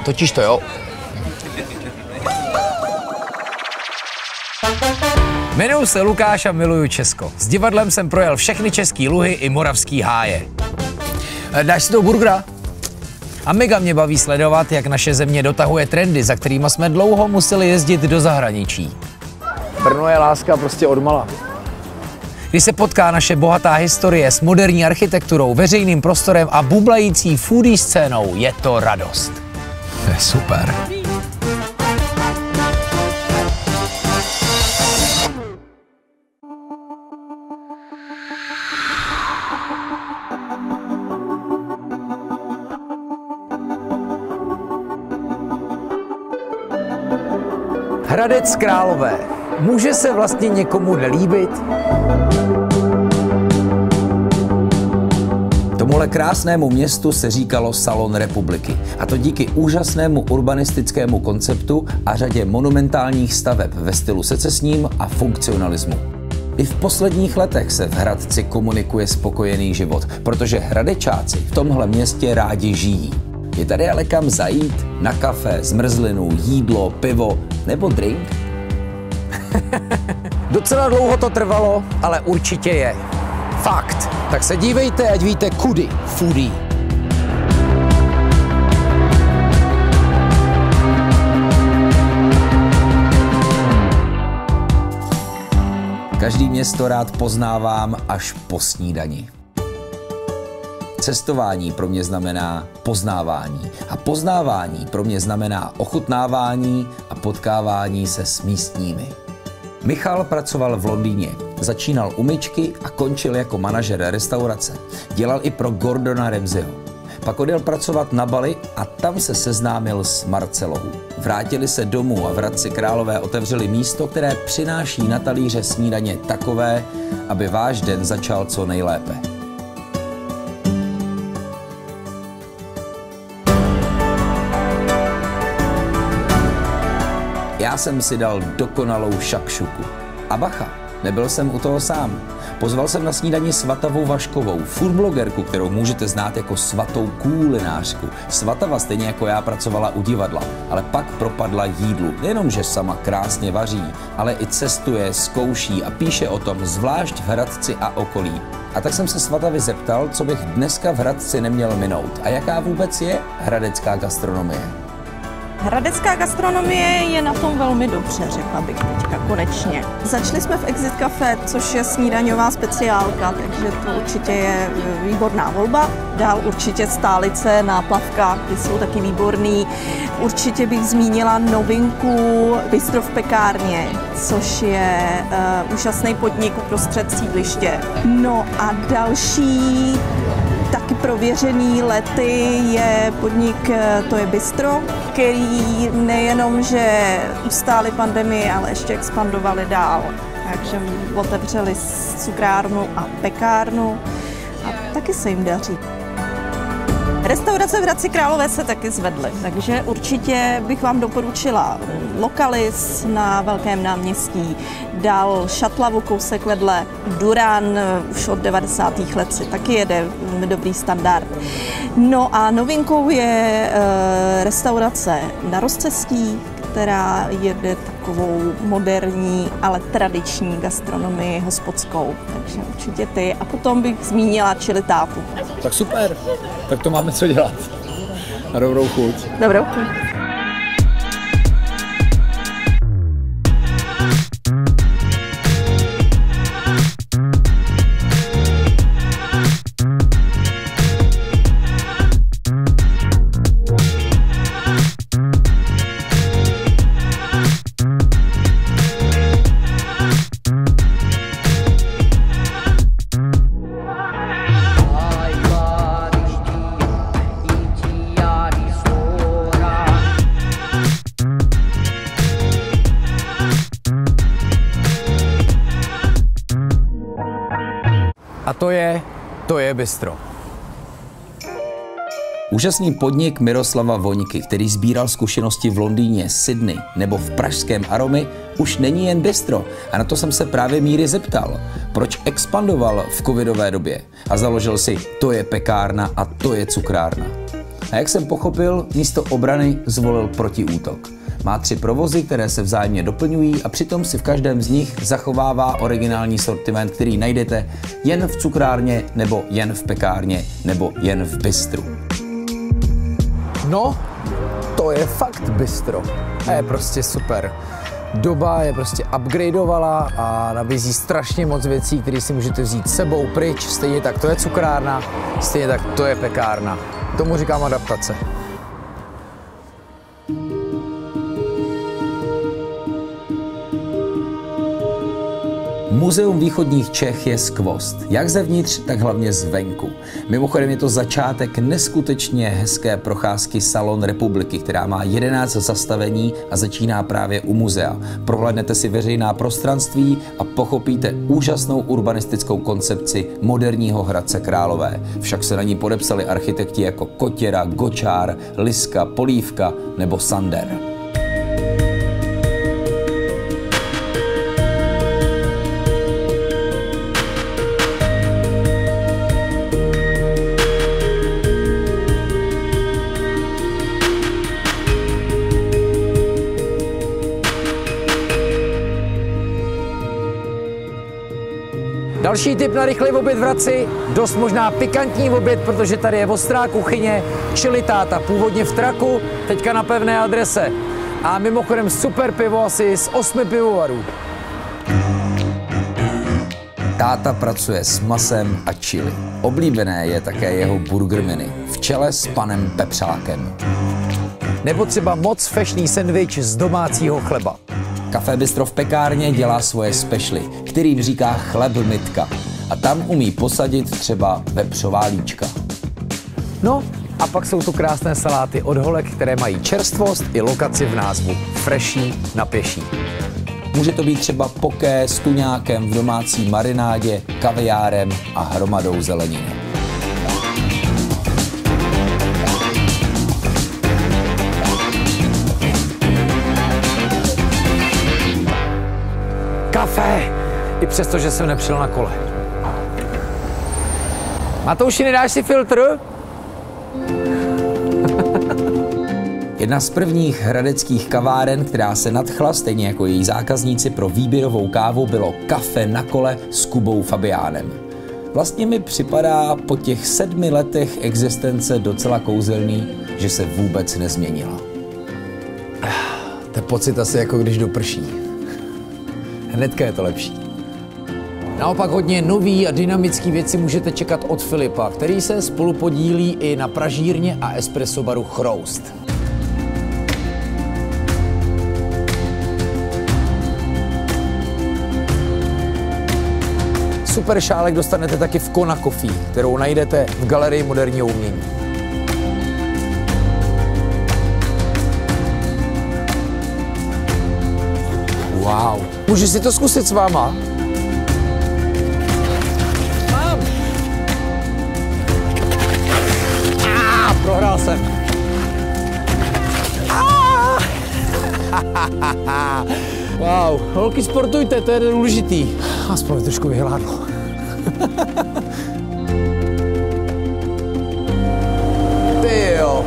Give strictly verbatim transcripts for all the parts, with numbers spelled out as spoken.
Totiž to jo. Jmenuji se Lukáš a miluju Česko. S divadlem jsem projel všechny český luhy i moravský háje. Dáš si toho burgera? A mega mě baví sledovat, jak naše země dotahuje trendy, za kterými jsme dlouho museli jezdit do zahraničí. Brno je láska prostě odmala. Když se potká naše bohatá historie s moderní architekturou, veřejným prostorem a bublající foodie scénou, je to radost. To je super. Hradec Králové. Může se vlastně někomu nelíbit? Tomuhle krásnému městu se říkalo Salon republiky. A to díky úžasnému urbanistickému konceptu a řadě monumentálních staveb ve stylu secesním a funkcionalismu. I v posledních letech se v Hradci komunikuje spokojený život, protože hradečáci v tomhle městě rádi žijí. Je tady ale kam zajít? Na kafe, zmrzlinu, jídlo, pivo nebo drink? Docela dlouho to trvalo, ale určitě je. Fakt. Tak se dívejte, ať víte kudy. Foodie. Každý město rád poznávám až po snídani. Cestování pro mě znamená poznávání. A poznávání pro mě znamená ochutnávání a potkávání se s místními. Michal pracoval v Londýně. Začínal u myčky a končil jako manažer restaurace. Dělal i pro Gordona Ramsayho. Pak odjel pracovat na Bali a tam se seznámil s Marcelou. Vrátili se domů a v Hradci Králové otevřeli místo, které přináší na talíře snídaně takové, aby váš den začal co nejlépe. Já jsem si dal dokonalou šakšuku. A bacha, nebyl jsem u toho sám. Pozval jsem na snídani Svatavu Vaškovou, foodblogerku, kterou můžete znát jako svatou kulinářku. Svatava stejně jako já pracovala u divadla, ale pak propadla jídlu. Nejenom, že sama krásně vaří, ale i cestuje, zkouší a píše o tom, zvlášť v Hradci a okolí. A tak jsem se Svatavy zeptal, co bych dneska v Hradci neměl minout a jaká vůbec je hradecká gastronomie. Hradecká gastronomie je na tom velmi dobře, řekla bych teďka konečně. Začali jsme v Exit Café, což je snídaňová speciálka, takže to určitě je výborná volba. Dál určitě Stálice, Náplavka, ty jsou taky výborný. Určitě bych zmínila novinku Bistro v pekárně, což je uh, úžasný podnik uprostřed sídliště. No a další taky prověřený lety je podnik, to je Bistro, který nejenom, že ustáli pandemii, ale ještě expandovali dál. Takže otevřeli cukrárnu a pekárnu a taky se jim daří. Restaurace v Hradci Králové se taky zvedly, takže určitě bych vám doporučila Lokalis na Velkém náměstí, dál Šatlavu kousek vedle, Duran už od devadesátých let si taky jede dobrý standard. No a novinkou je e, restaurace na Rozcestí, která jede takovou moderní, ale tradiční gastronomii hospodskou. Takže určitě ty. A potom bych zmínila Chili Tátu. Tak super, tak to máme co dělat. Na dobrou chuť. Dobrou chuť. A to je, to je Bistro. Úžasný podnik Miroslava Voňky, který sbíral zkušenosti v Londýně, Sydney nebo v pražském Aromy, už není jen bistro. A na to jsem se právě Míry zeptal, proč expandoval v covidové době a založil si To je pekárna a To je cukrárna. A jak jsem pochopil, místo obrany zvolil protiútok. Má tři provozy, které se vzájemně doplňují a přitom si v každém z nich zachovává originální sortiment, který najdete jen v cukrárně, nebo jen v pekárně, nebo jen v bistru. No, to je fakt bistro. A je prostě super. Doba je prostě upgradeovala a nabízí strašně moc věcí, které si můžete vzít s sebou pryč. Stejně tak to je cukrárna, stejně tak to je pekárna. Tomu říkám adaptace. Muzeum východních Čech je skvost, jak zevnitř, tak hlavně zvenku. Mimochodem je to začátek neskutečně hezké procházky Salon republiky, která má jedenáct zastavení a začíná právě u muzea. Prohlédnete si veřejná prostranství a pochopíte úžasnou urbanistickou koncepci moderního Hradce Králové. Však se na ní podepsali architekti jako Kotěra, Gočár, Liska, Polívka nebo Sander. Další tip na rychlý oběd v Hradci, dost možná pikantní oběd, protože tady je ostrá kuchyně, čili táta, původně v Traku, teďka na pevné adrese. A mimochodem super pivo asi z osmi pivovarů. Táta pracuje s masem a chili. Oblíbené je také jeho burger menu, v čele s panem Pepřákem. Nebo třeba moc fešný sendvič z domácího chleba. Café Bistro v pekárně dělá svoje specialy, kterým říká chleb mitka. A tam umí posadit třeba vepřoválíčka. No a pak jsou tu krásné saláty od holek, které mají čerstvost i lokaci v názvu. Freší na pěší. Může to být třeba poké s tuňákem v domácí marinádě, kaviárem a hromadou zeleniny. Kafe! I přesto, že jsem nepřijel na kole. Matouši, nedáš si filtr? Jedna z prvních hradeckých kaváren, která se nadchla, stejně jako její zákazníci, pro výběrovou kávu, bylo Kafe na kole s Kubou Fabiánem. Vlastně mi připadá po těch sedmi letech existence docela kouzelný, že se vůbec nezměnila. To je pocit asi jako když doprší. Hnedka je to lepší. Naopak hodně nový a dynamický věci můžete čekat od Filipa, který se spolupodílí i na pražírně a espresso baru Chroust. Super šálek dostanete taky v Kona Coffee, kterou najdete v Galerii moderního umění. Wow. Můžu si to zkusit s váma? Mám. Ah, prohrál jsem. Ah. Wow, holky, sportujte, to je důležitý. Aspoň trošku vyhládlo. Ty jo.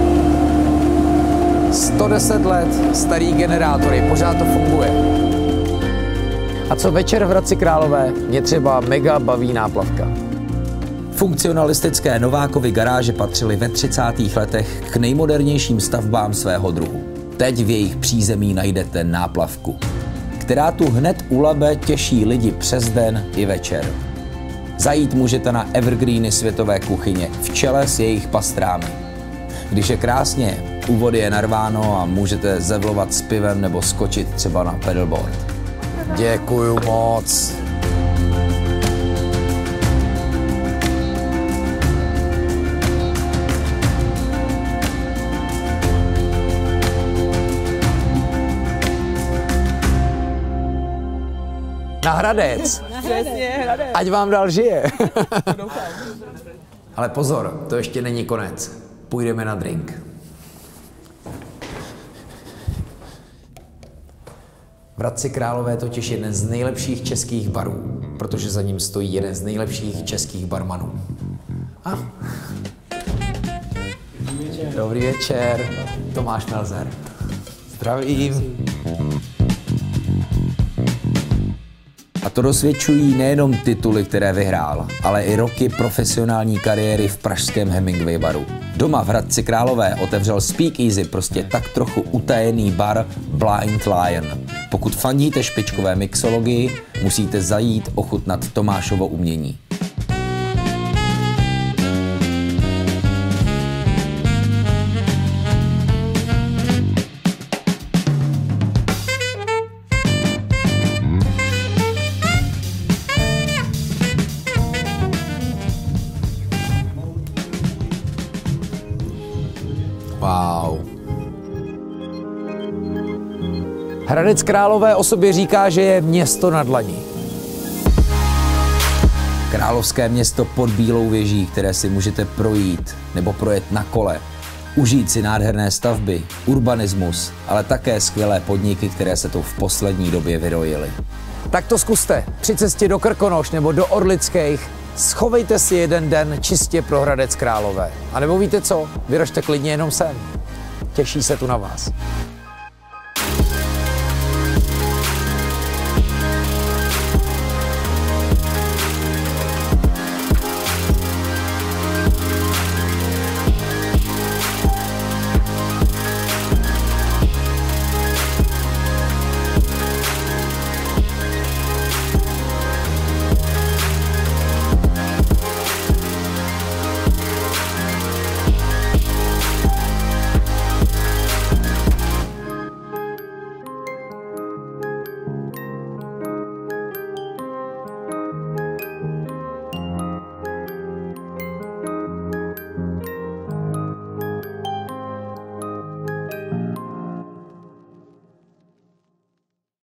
sto deset let, starý generátory, pořád to funguje. A co večer v Hradci Králové? Mě třeba mega baví náplavka. Funkcionalistické Novákovy garáže patřily ve třicátých letech k nejmodernějším stavbám svého druhu. Teď v jejich přízemí najdete náplavku, která tu hned u Labe těší lidi přes den i večer. Zajít můžete na evergreeny světové kuchyně v čele s jejich pastrámi. Když je krásně, u vody je narváno a můžete zevlovat s pivem nebo skočit třeba na pedalboard. Děkuju moc. Na Hradec. Přesně, Hradec. Ať vám dál žije. Ale pozor, to ještě není konec. Půjdeme na drink. V Hradci Králové totiž jeden z nejlepších českých barů, protože za ním stojí jeden z nejlepších českých barmanů. A? Dobrý večer, Tomáš Melzer. Zdravím. A to dosvědčují nejenom tituly, které vyhrál, ale i roky profesionální kariéry v pražském Hemingway baru. Doma v Hradci Králové otevřel Speakeasy, prostě tak trochu utajený bar Blind Lion. Pokud fandíte špičkové mixologii, musíte zajít ochutnat Tomášovo umění. Wow. Hradec Králové o sobě říká, že je město na dlani. Královské město pod Bílou věží, které si můžete projít nebo projet na kole. Užít si nádherné stavby, urbanismus, ale také skvělé podniky, které se tu v poslední době vyrojily. Tak to zkuste. Při cestě do Krkonoš nebo do Orlických schovejte si jeden den čistě pro Hradec Králové. A nebo víte co? Vyražte klidně jenom sem. Těší se tu na vás.